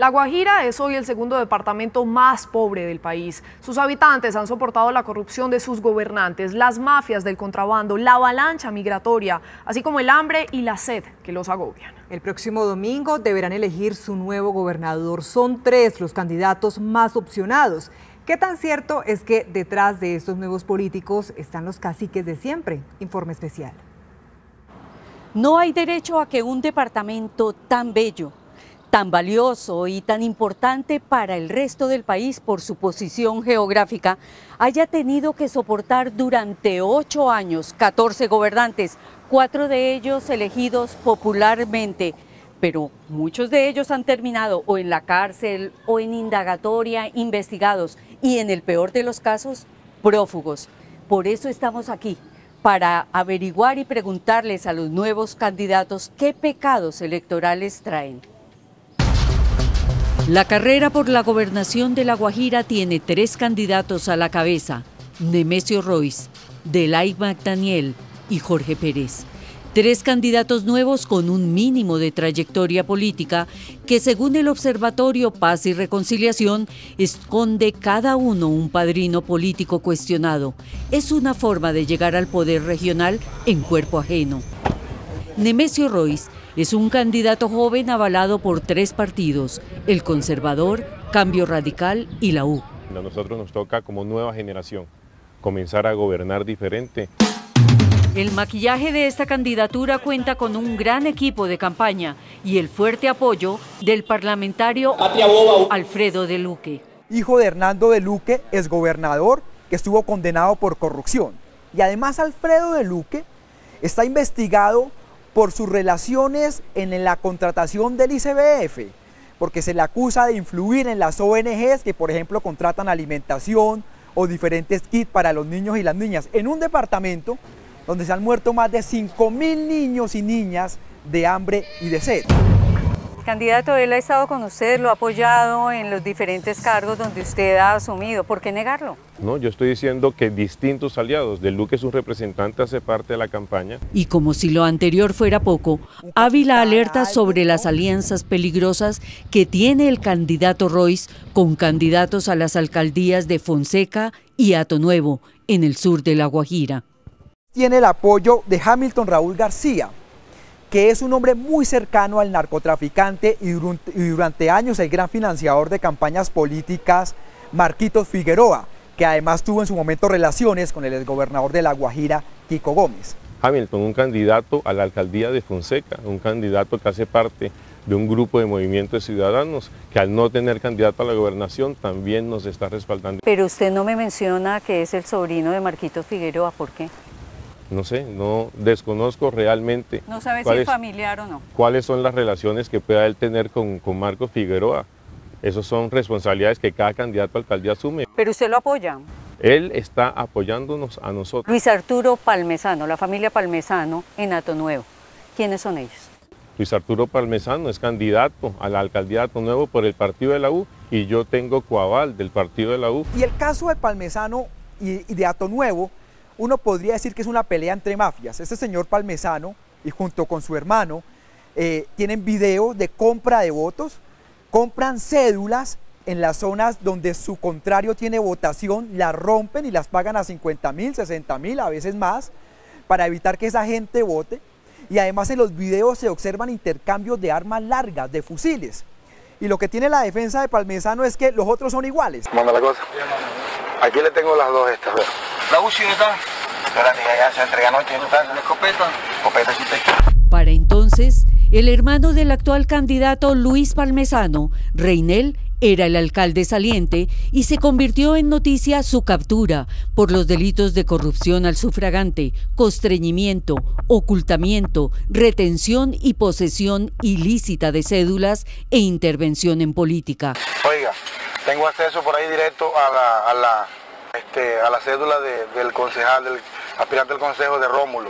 La Guajira es hoy el segundo departamento más pobre del país. Sus habitantes han soportado la corrupción de sus gobernantes, las mafias del contrabando, la avalancha migratoria, así como el hambre y la sed que los agobian. El próximo domingo deberán elegir su nuevo gobernador. Son 3 los candidatos más opcionados. ¿Qué tan cierto es que detrás de estos nuevos políticos están los caciques de siempre? Informe especial. No hay derecho a que un departamento tan bello, tan valioso y tan importante para el resto del país por su posición geográfica, haya tenido que soportar durante 8 años 14 gobernantes, 4 de ellos elegidos popularmente, pero muchos de ellos han terminado o en la cárcel o en indagatoria, investigados y en el peor de los casos, prófugos. Por eso estamos aquí, para averiguar y preguntarles a los nuevos candidatos qué pecados electorales traen. La carrera por la gobernación de La Guajira tiene 3 candidatos a la cabeza: Nemesio Royce, Delay McDaniel y Jorge Pérez. 3 candidatos nuevos con un mínimo de trayectoria política que, según el Observatorio Paz y Reconciliación, esconde cada uno un padrino político cuestionado. Es una forma de llegar al poder regional en cuerpo ajeno. Nemesio Royce es un candidato joven avalado por 3 partidos: el Conservador, Cambio Radical y la U. A nosotros nos toca, como nueva generación, comenzar a gobernar diferente. El maquillaje de esta candidatura cuenta con un gran equipo de campaña y el fuerte apoyo del parlamentario Alfredo de Luque. Hijo de Hernando de Luque, exgobernador que estuvo condenado por corrupción. Y además Alfredo de Luque está investigado por sus relaciones en la contratación del ICBF, porque se le acusa de influir en las ONGs que, por ejemplo, contratan alimentación o diferentes kits para los niños y las niñas, en un departamento donde se han muerto más de 5.000 niños y niñas de hambre y de sed. Candidato, él ha estado con usted, lo ha apoyado en los diferentes cargos donde usted ha asumido. ¿Por qué negarlo? No, yo estoy diciendo que distintos aliados. De Luque es un representante, hace parte de la campaña. Y como si lo anterior fuera poco, Ávila alerta sobre las alianzas peligrosas que tiene el candidato Royce con candidatos a las alcaldías de Fonseca y Hato Nuevo, en el sur de La Guajira. Tiene el apoyo de Hamilton Raúl García, que es un hombre muy cercano al narcotraficante y durante años el gran financiador de campañas políticas, Marquitos Figueroa, que además tuvo en su momento relaciones con el exgobernador de La Guajira, Kiko Gómez. Hamilton, un candidato a la alcaldía de Fonseca, un candidato que hace parte de un grupo de movimiento de ciudadanos que, al no tener candidato a la gobernación, también nos está respaldando. Pero usted no me menciona que es el sobrino de Marquitos Figueroa, ¿por qué? No sé, no desconozco realmente. ¿No sabe si es familiar o no? ¿Cuáles son las relaciones que pueda él tener con Marcos Figueroa? Esas son responsabilidades que cada candidato a alcaldía asume. ¿Pero usted lo apoya? Él está apoyándonos a nosotros. Luis Arturo Palmesano, la familia Palmesano en Hato Nuevo. ¿Quiénes son ellos? Luis Arturo Palmesano es candidato a la alcaldía de Hato Nuevo por el partido de la U y yo tengo coaval del partido de la U. Y el caso de Palmesano y de Hato Nuevo, uno podría decir que es una pelea entre mafias. Este señor Palmesano y junto con su hermano tienen videos de compra de votos, compran cédulas en las zonas donde su contrario tiene votación, las rompen y las pagan a 50.000, 60.000, a veces más, para evitar que esa gente vote. Y además en los videos se observan intercambios de armas largas, de fusiles. Y lo que tiene la defensa de Palmesano es que los otros son iguales. Manda la cosa. Aquí le tengo las dos estas. La UCI está. Espérate, ya se entrega anoche. ¿La escopeta? Escopeta sí está. Para entonces, el hermano del actual candidato Luis Palmesano, Reinel, era el alcalde saliente y se convirtió en noticia su captura por los delitos de corrupción al sufragante, constreñimiento, ocultamiento, retención y posesión ilícita de cédulas e intervención en política. Oiga, tengo acceso por ahí directo a la cédula del concejal, del aspirante del consejo de Rómulo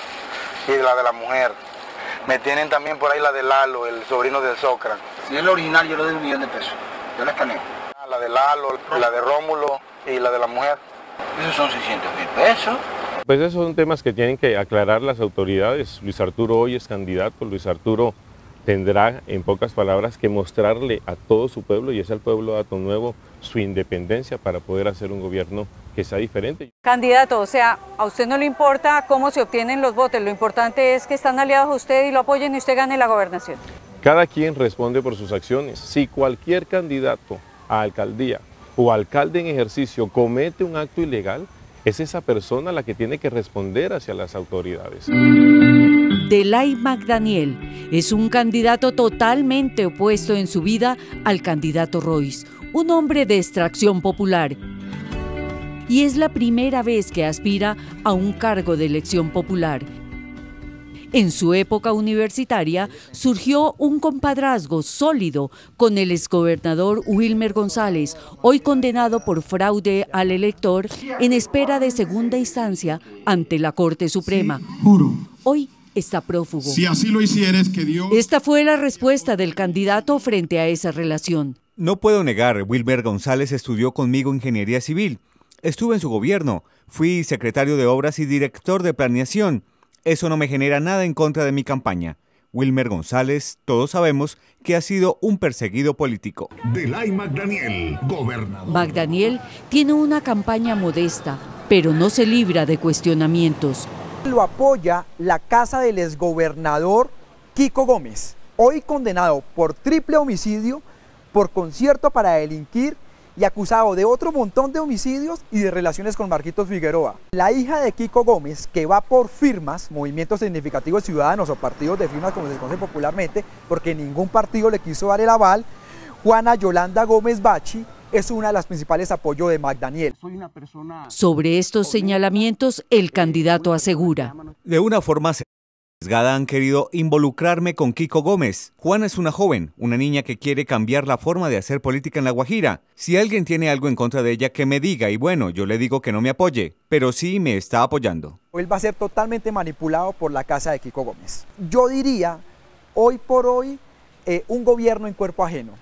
y la de la mujer. Me tienen también por ahí la de Lalo, el sobrino del Sócrates. Si es la original, yo le doy $1.000.000 de pesos. Yo la escaneo. La de Lalo, la de Rómulo y la de la mujer. Esos son 600.000 pesos. Pues esos son temas que tienen que aclarar las autoridades. Luis Arturo hoy es candidato, Luis Arturo tendrá, en pocas palabras, que mostrarle a todo su pueblo, y es el pueblo de Atonuevo, su independencia para poder hacer un gobierno que sea diferente. Candidato, o sea, a usted no le importa cómo se obtienen los votos, lo importante es que están aliados a usted y lo apoyen y usted gane la gobernación. Cada quien responde por sus acciones. Si cualquier candidato a alcaldía o alcalde en ejercicio comete un acto ilegal, es esa persona la que tiene que responder hacia las autoridades. Delay McDaniel es un candidato totalmente opuesto en su vida al candidato Royce, un hombre de extracción popular. Y es la primera vez que aspira a un cargo de elección popular. En su época universitaria surgió un compadrazgo sólido con el exgobernador Wilmer González, hoy condenado por fraude al elector en espera de segunda instancia ante la Corte Suprema. Sí, juro. Hoy está prófugo. Si así lo hicieres, que Dios... Esta fue la respuesta del candidato frente a esa relación. No puedo negar, Wilmer González estudió conmigo ingeniería civil. Estuve en su gobierno, fui secretario de Obras y director de planeación. Eso no me genera nada en contra de mi campaña. Wilmer González, todos sabemos que ha sido un perseguido político. Delay McDaniel, gobernador. McDaniel tiene una campaña modesta, pero no se libra de cuestionamientos. Lo apoya la casa del exgobernador Kiko Gómez, hoy condenado por triple homicidio, por concierto para delinquir y acusado de otro montón de homicidios y de relaciones con Marquitos Figueroa. La hija de Kiko Gómez, que va por firmas, movimientos significativos ciudadanos o partidos de firmas como se conoce popularmente, porque ningún partido le quiso dar el aval, Juana Yolanda Gómez Bachi, es una de las principales apoyos de McDaniel. Sobre estos señalamientos, el candidato asegura: de una forma sesgada han querido involucrarme con Kiko Gómez. Juana es una joven, una niña que quiere cambiar la forma de hacer política en La Guajira. Si alguien tiene algo en contra de ella, que me diga, y bueno, yo le digo que no me apoye, pero sí me está apoyando. Él va a ser totalmente manipulado por la casa de Kiko Gómez. Yo diría, hoy por hoy, un gobierno en cuerpo ajeno.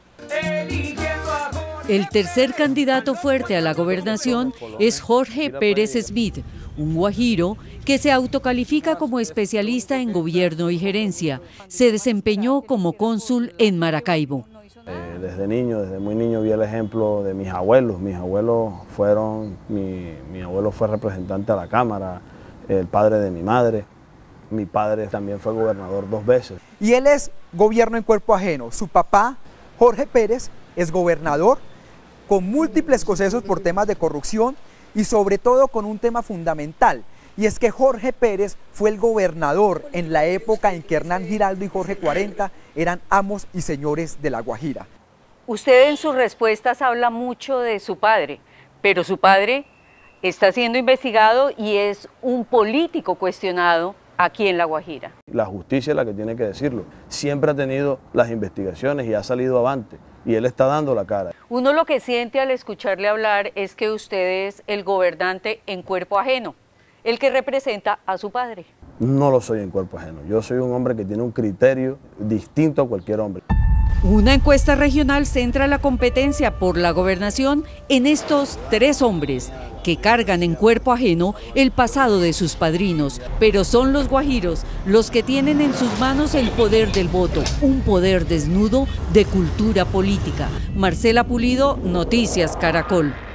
El tercer candidato fuerte a la gobernación es Jorge Pérez Smith, un guajiro que se autocalifica como especialista en gobierno y gerencia. Se desempeñó como cónsul en Maracaibo. Desde niño, desde muy niño vi el ejemplo de mis abuelos. Mis abuelos fueron, mi abuelo fue representante a la Cámara, el padre de mi madre. Mi padre también fue gobernador 2 veces. Y él es gobierno en cuerpo ajeno. Su papá, Jorge Pérez, es gobernador con múltiples procesos por temas de corrupción y sobre todo con un tema fundamental, y es que Jorge Pérez fue el gobernador en la época en que Hernán Giraldo y Jorge 40 eran amos y señores de La Guajira. Usted en sus respuestas habla mucho de su padre, pero su padre está siendo investigado y es un político cuestionado aquí en La Guajira. La justicia es la que tiene que decirlo. Siempre ha tenido las investigaciones y ha salido avante. Y él está dando la cara. Uno lo que siente al escucharle hablar es que usted es el gobernante en cuerpo ajeno, el que representa a su padre. No lo soy en cuerpo ajeno. Yo soy un hombre que tiene un criterio distinto a cualquier hombre. Una encuesta regional centra la competencia por la gobernación en estos 3 hombres que cargan en cuerpo ajeno el pasado de sus padrinos, pero son los guajiros los que tienen en sus manos el poder del voto, un poder desnudo de cultura política. Marcela Pulido, Noticias Caracol.